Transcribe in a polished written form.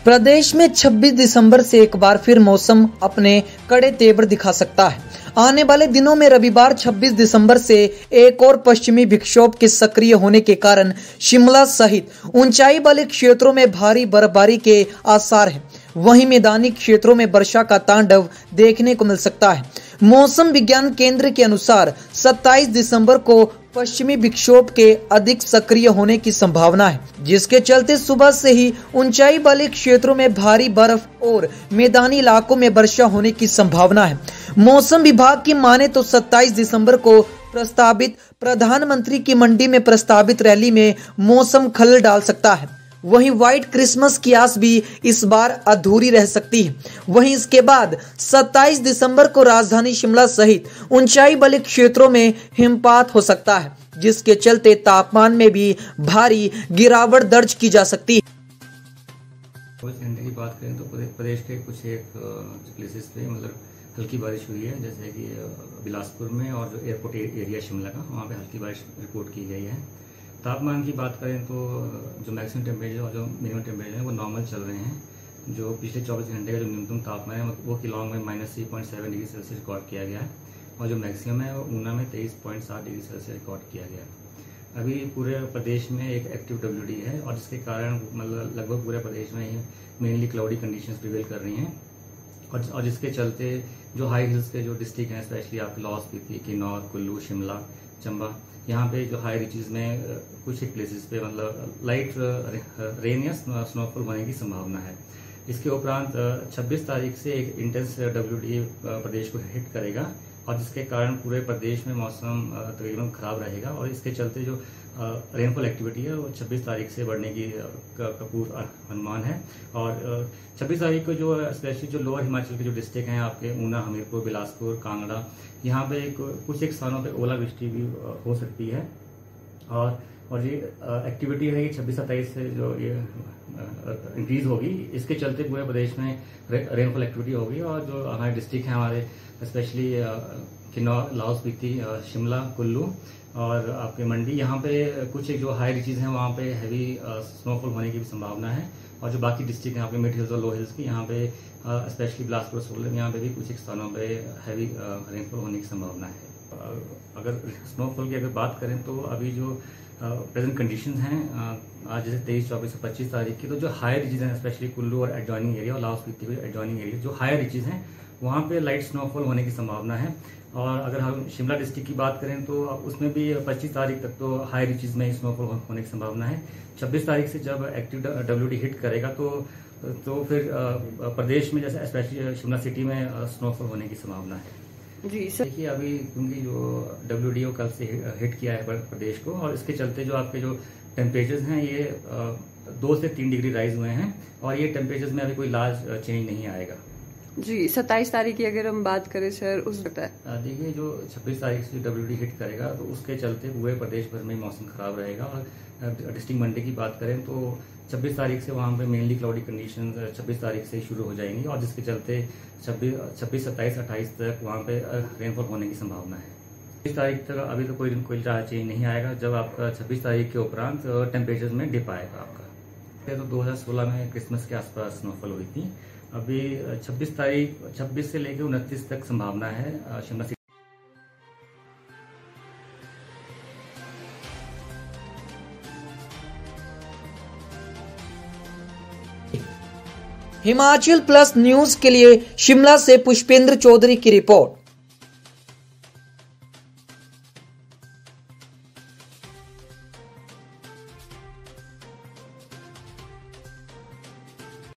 प्रदेश में 26 दिसंबर से एक बार फिर मौसम अपने कड़े तेवर दिखा सकता है। आने वाले दिनों में रविवार 26 दिसंबर से एक और पश्चिमी विक्षोभ के सक्रिय होने के कारण शिमला सहित ऊंचाई वाले क्षेत्रों में भारी बर्फबारी के आसार हैं। वहीं मैदानी क्षेत्रों में वर्षा का तांडव देखने को मिल सकता है। मौसम विज्ञान केंद्र के अनुसार 27 दिसंबर को पश्चिमी विक्षोभ के अधिक सक्रिय होने की संभावना है, जिसके चलते सुबह से ही ऊंचाई वाले क्षेत्रों में भारी बर्फ और मैदानी इलाकों में वर्षा होने की संभावना है। मौसम विभाग की माने तो 27 दिसंबर को प्रस्तावित प्रधानमंत्री की मंडी में प्रस्तावित रैली में मौसम खलल डाल सकता है। वहीं व्हाइट क्रिसमस की आस भी इस बार अधूरी रह सकती है। वहीं इसके बाद 27 दिसंबर को राजधानी शिमला सहित ऊंचाई वाले क्षेत्रों में हिमपात हो सकता है, जिसके चलते तापमान में भी भारी गिरावट दर्ज की जा सकती है। ठंडी की बात करें तो प्रदेश के कुछ एक प्लेसेस पे हल्की बारिश हुई है, जैसे कि बिलासपुर में और जो एयरपोर्ट एरिया शिमला का, वहाँ पे हल्की बारिश रिपोर्ट की गई है। तापमान की बात करें तो जो मैक्सिमम टेम्परेचर और जो मिनिमम टेम्परेचर है वो नॉर्मल चल रहे हैं। जो पिछले 24 घंटे का जो न्यूनतम तापमान है वो किलोंग में -3.7 डिग्री सेल्सियस रिकॉर्ड किया गया है और जो मैक्सिमम है वो ऊना में 23.7 डिग्री सेल्सियस रिकॉर्ड किया गया है। अभी पूरे प्रदेश में एक एक्टिव WD है और जिसके कारण लगभग पूरे प्रदेश में मेनली क्लाउडी कंडीशंस प्रिवेल कर रही हैं और जिसके चलते जो हाई हिल्स के जो डिस्ट्रिक्ट हैं, स्पेशली आपके लाहौल स्पीति, किन्नौर, कुल्लू, शिमला, चंबा, यहाँ पे जो हाई रिचेज में कुछ एक प्लेसेस पे लाइट रेन या स्नोफॉल होने की संभावना है। इसके उपरांत 26 तारीख से एक इंटेंस WD प्रदेश को हिट करेगा और जिसके कारण पूरे प्रदेश में मौसम तकरीबन खराब रहेगा और इसके चलते जो रेनफॉल एक्टिविटी है वो 26 तारीख से बढ़ने की पूर्ण अनुमान है। और 26 तारीख को जो स्पेशली जो लोअर हिमाचल के जो डिस्ट्रिक्ट हैं आपके ऊना, हमीरपुर, बिलासपुर, कांगड़ा, यहाँ पे कुछ एक स्थानों पे ओलावृष्टि भी हो सकती है और ये एक्टिविटी है 26-27 से जो ये इंक्रीज होगी। इसके चलते पूरे प्रदेश में रेनफॉल एक्टिविटी होगी और जो हमारे डिस्ट्रिक्ट हैं हमारे स्पेशली किन्नौर, लाहौल स्पीति, शिमला, कुल्लू और आपके मंडी, यहाँ पे कुछ एक जो हाई रिचेज हैं वहाँ पे हैवी स्नोफॉल होने की भी संभावना है और जो बाकी डिस्ट्रिक्ट हैं यहाँ पे मिड हिल्स और लो हिल्स की, यहाँ पे स्पेशली बिलासपुर, सोलन, यहाँ पे भी कुछ एक स्थानों पे हैवी रेनफॉल होने की संभावना है। अगर स्नोफॉल की अगर बात करें तो अभी जो प्रेजेंट कंडीशंस हैं आज जैसे 23, 24 और 25 तारीख की, तो जो हाई रिचेज हैं स्पेशली कुल्लू और एडजॉइनिंग एरिया और लाहौल स्पीति के एडजॉइनिंग एरिया जो हाई रिचेज हैं वहाँ पे लाइट स्नोफॉल होने की संभावना है। और अगर हम शिमला डिस्ट्रिक्ट की बात करें तो उसमें भी 25 तारीख तक तो हाई रिचेज में स्नोफॉल होने की संभावना है। 26 तारीख से जब एक्टिव WD हिट करेगा तो फिर प्रदेश में जैसे स्पेशली शिमला सिटी में स्नोफॉल होने की संभावना है। जी सर, देखिए अभी क्योंकि जो WD कल से हिट किया है प्रदेश को और इसके चलते जो आपके जो टेम्परेचर्स हैं ये 2 से 3 डिग्री राइज हुए हैं और ये टेम्परेचर्स में अभी कोई लार्ज चेंज नहीं आएगा। जी 27 तारीख की अगर हम बात करें सर, उस वक्त देखिए जो 26 तारीख से WD हिट करेगा तो उसके चलते पूरे प्रदेश भर में मौसम खराब रहेगा और डिस्ट्रिक्ट मंडी की बात करें तो 26 तारीख से वहाँ पे मेनली क्लाउडी कंडीशन 26 तारीख से शुरू हो जाएंगी और जिसके चलते 26, 27, 28 तक वहाँ पे रेनफॉल होने की संभावना है। 26 तारीख तक अभी तो कोई चेंज नहीं आएगा। जब आपका 26 तारीख के उपरांत टेम्परेचर में डिप आएगा आपका। तो 2016 में क्रिसमस के आसपास स्नोफॉल हुई थी। अभी 26 से लेकर 29 तक संभावना है Shimla city. Himachal plus news के लिए शिमला से पुष्पेंद्र चौधरी की रिपोर्ट।